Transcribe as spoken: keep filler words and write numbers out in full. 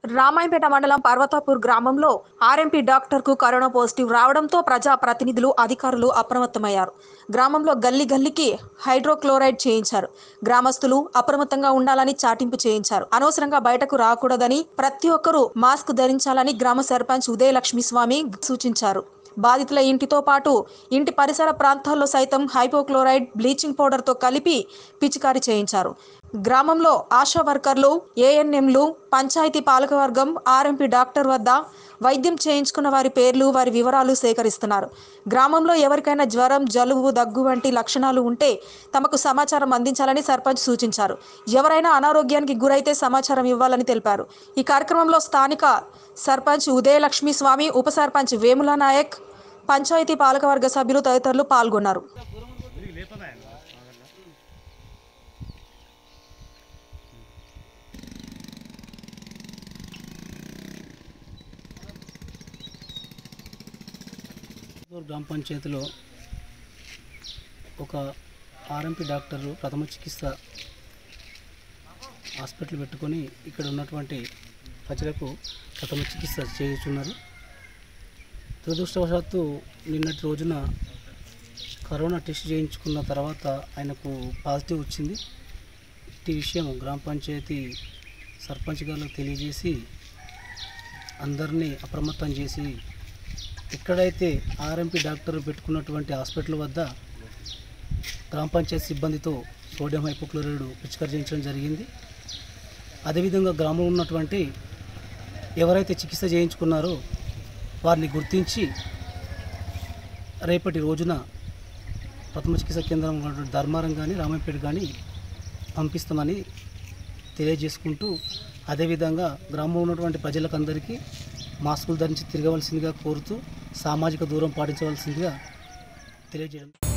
రామాయంపేట మండలం పర్వతాపూర్ గ్రామంలో RMP డాక్టర్కు corona positive రావడంతో ప్రజా ప్రతినిధులు అధికారులు అప్రమత్తమయ్యారు. గ్రామంలో గల్లీ గల్లీకి హైడ్రోక్లోరైడ్ చేయించారు. గ్రామస్తులు అప్రమత్తంగా ఉండాలని చాటింపు చేయించారు. అనవసరంగా బయటకు రాకూడదని, ప్రతి ఒక్కరూ మాస్క్ ధరించాలని గ్రామ సర్పంచ్ ఉదయలక్ష్మి స్వామి సూచించారు. బాధితుల ఇంటితో పాటు ఇంటి పరిసర ప్రాంతాల్లో సైతం హైపోక్లోరైడ్ బ్లీచింగ్ పౌడర్తో కలిపి పిచికారీ చేయించారు. గ్రామంలో ఆశా వర్కర్లు, ఏఎన్ఎంలు, పంచాయతీ పాలకవర్గం, ఆర్ఎంపీ డాక్టర్ వద్ద వైద్యం చేయించుకున్న వారి పేర్లు, వారి వివరాలు సేకరిస్తున్నారు. గ్రామంలో ఎవరికైనా జ్వరం, జలుబు, దగ్గు వంటి లక్షణాలు ఉంటే తమకు సమాచారం అందించాలని సర్పంచ్ సూచించారు. ఎవరైనా అనారోగ్యానికి గురైతే సమాచారం ఇవ్వాలని తెలిపారు. ఈ కార్యక్రమంలో స్థానిక సర్పంచ్ ఉదయలక్ష్మి స్వామి, ఉప సర్పంచ్ వేముల నాయక్, పంచాయతీ పాలకవర్గ సభ్యులు తదితరులు పాల్గొన్నారు. గ్రామ పంచాయతీలో ఒక ఆర్ఎంపీ డాక్టరు ప్రథమ చికిత్స హాస్పిటల్ పెట్టుకొని ఇక్కడ ఉన్నటువంటి ప్రజలకు ప్రథమ చికిత్స చేస్తున్నారు. దురదృష్టవశాత్తు నిన్నటి రోజున కరోనా టెస్ట్ చేయించుకున్న తర్వాత ఆయనకు పాజిటివ్ వచ్చింది. ఈ విషయం గ్రామ పంచాయతీ సర్పంచ్ గారికి తెలియజేసి అందరినీ అప్రమత్తం చేసి ఎక్కడైతే ఆర్ఎంపీ డాక్టర్ పెట్టుకున్నటువంటి హాస్పిటల్ వద్ద గ్రామ పంచాయతీ సిబ్బందితో సోడియం హైపోక్లోరైడ్ పిచికారీ చేయించడం జరిగింది. అదేవిధంగా గ్రామంలో ఉన్నటువంటి ఎవరైతే చికిత్స చేయించుకున్నారో వారిని గుర్తించి రేపటి రోజున ప్రథమ చికిత్స కేంద్రం ఉన్నటువంటి ధర్మారం కానీ రామాయంపేట కానీ పంపిస్తామని తెలియజేసుకుంటూ, అదేవిధంగా గ్రామంలో ఉన్నటువంటి ప్రజలకు అందరికీ మాస్కులు ధరించి తిరగవలసిందిగా కోరుతూ సామాజిక దూరం పాటించవలసిందిగా తెలియజేయడం.